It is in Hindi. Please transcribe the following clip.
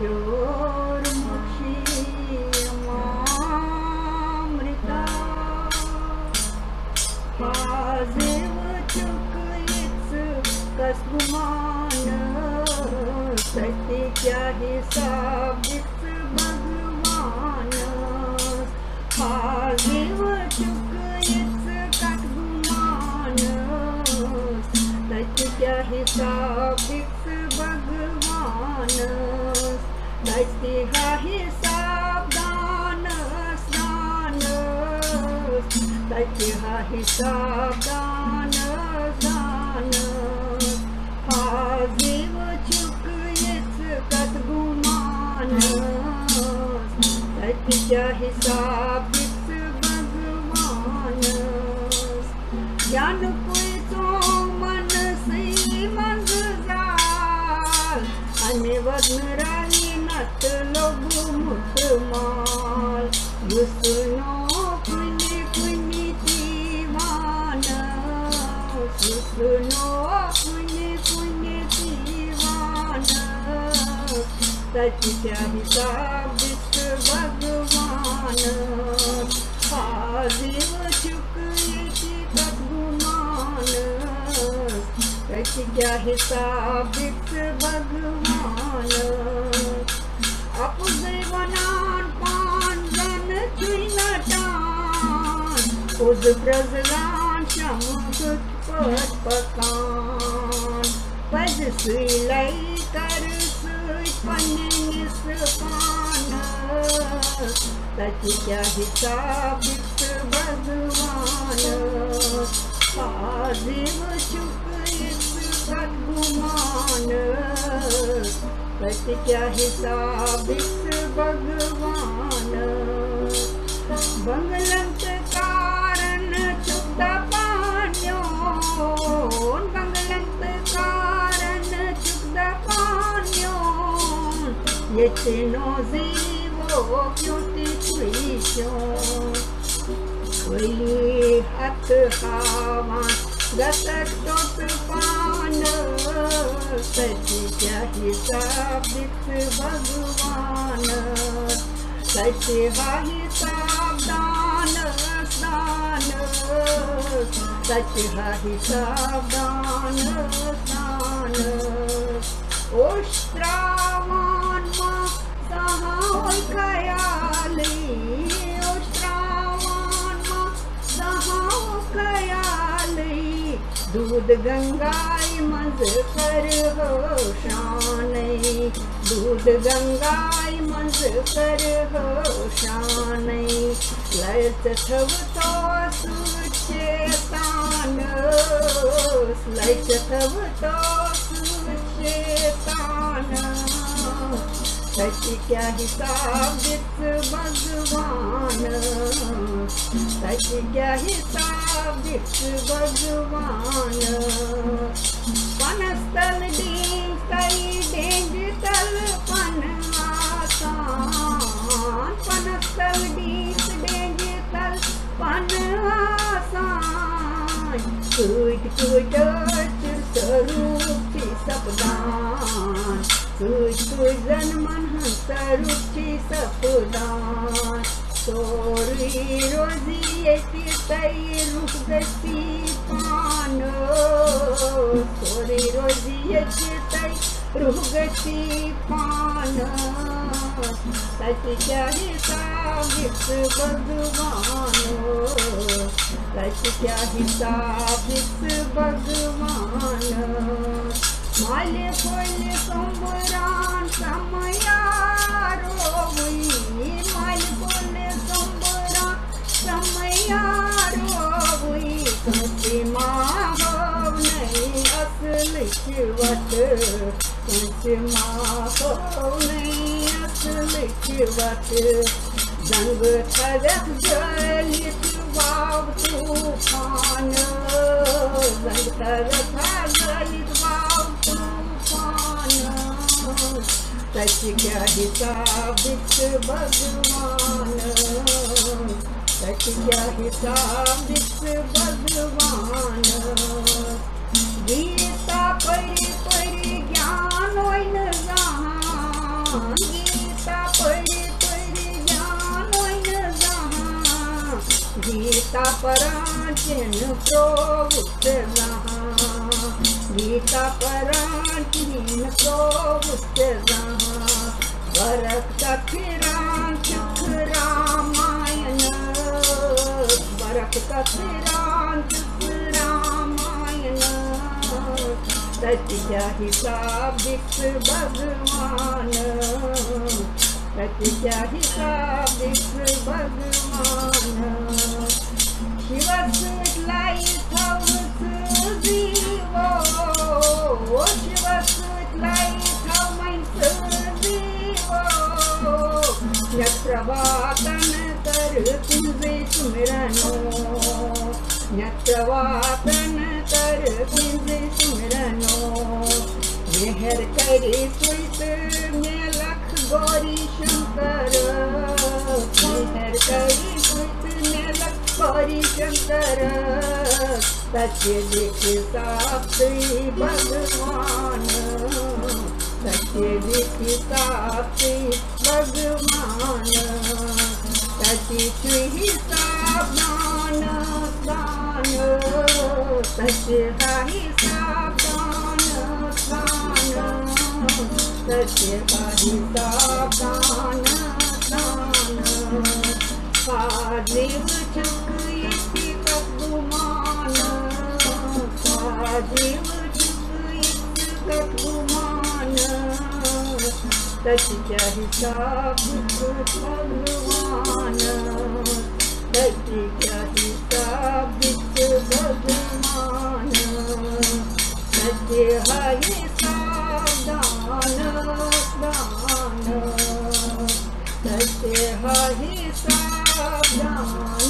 प्योर अमृता हाजिव चुक कस गुमान सत्य क्या हिसाब भगवान हाजिव चुक कस गुमान सत्य क्या हिसाब भगवान सत्य हा हिसाब दान स्नान सत्य हा हिसाब दान स्नान हाजिव चुक कस गुमान सत्य क्या हिसाब भगवान ज्ञान कोई तो मन से मंग जाल अनिवद्न रानी नत लोग मुत माल युसनो पुण्य पुण्य जीवान युसनो पुण्य पुण्य जीवान सत्य क्या हिसाब भगवान हाजिव चुक कस गुमान सत्य क्या हिसाब भगवान अपदेवनान पान जन चुनटान उद ब्रजलान शमुत पद पकान पद सुलई कर निस्पान सत्य क्या हिसाब भगवान हाजिव चुक कस गुमान सत्य क्या हिसाब भगवान बंगलंत कारण चुकता पान्योन बंगलंत कारण चुकता पान्योन ये नो जीवो क्योंकि तुइशोन कोई हत हावा गतक तोत पान सत्य क्या हिसाब भगवान सत्य हा हिसाब दान स्नान सत्य हा हिसाब दान स्नान ओ श्रावण सहाय कयाली ओ श्रावण सहाय कयाली दूध गंगाई मज कर हो शानै दूध गंगाई मज कर हो शानै लयत थव तो सुचेतान लयत थव तो सुचेतान सत्य क्या हिसाब भगवान सत्य क्या हिसाब भगवान पनस्तल दीन कई डेंज तल पन आसान पनस्तल दीन डेंज तल पन आसान कुट कुट स्वरूप सपदान कुट जन मन स्वरूप सपदान सोरी रोजी तई रुख गति पान सोरी रोजी तई रुख गति पान सत्य क्या हिसाब भगवान सत्य क्या हिसाब भगवान माले फल संबरान समयारो हुई माले फल संबरान समयारो हुई तुझे माँ हो नहीं असल चिवट तुझे माँ हो नहीं असल चिवट जंग थरक जलित वाव तूफान जंग थरक जलित वाव तूफान सत्य क्या हिसाब भगवान सत्य क्या हिसाब भगवान गीता पढ़ी पढ़ी ज्ञान होई न जान गीता परांचिन प्रोवुत्तरः गीता परांचिन प्रोवुत्तरः वरक कथिरां चुख रामायण वरक कथिरां चुख रामायण सच्चा हिसाब दिख भगवान सच्चा हिसाब दिख भगवान शिव स्मित लाई थवस जीवो शिव स्मित लाई थवस जीवो नत्रवातन कर तुझे सुमिरनो नत्रवातन कर तुझे सुमिरनो मेहर करे सुत में लख गौरी शंकर मेहर करे सुत में लख गौरी शंकर सत्य दिख साप्ती भगवान सत्य दिख साप्ती भगवान सत्य ही सावधान दान सत्य ही सावधान दान सत्य ही सावधान दान पादेव चुक एक कदुमान पादेव चुक एक कदुमान सच्चा हिसाब भगवान सच्चा हिसाब भगवान सच्चे है सावधान दान सच्चे है सावधान